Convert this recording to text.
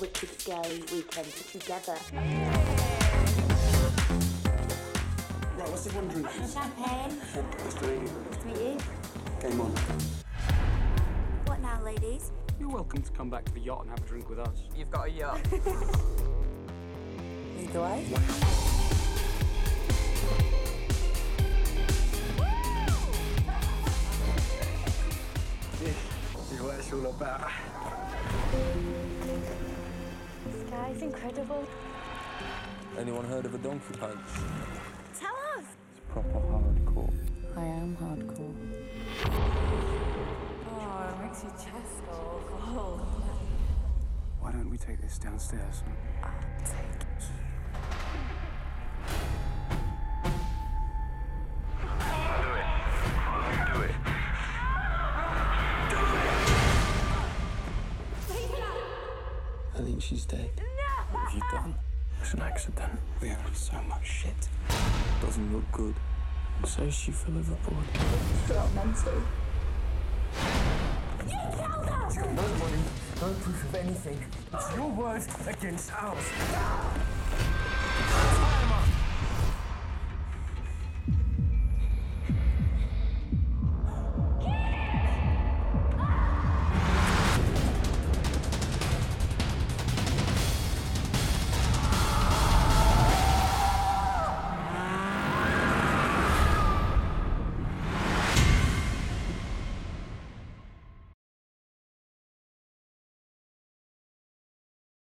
wicked gay weekend together. Right, what's everyone drinking? Champagne. Nice to meet you. Nice to meet you. Game on. What now, ladies? You're welcome to come back to the yacht and have a drink with us. You've got a yacht. Lead the way. This is what it's all about. This guy's incredible. Anyone heard of a donkey punch? Tell us. It's proper hardcore. I am hardcore. Oh, it makes your chest go cold. Why don't we take this downstairs? I think she's dead. What have you done? It's an accident. We have done so much shit. Doesn't look good. So she fell overboard. Mental. No money, no proof of anything. It's your word against ours.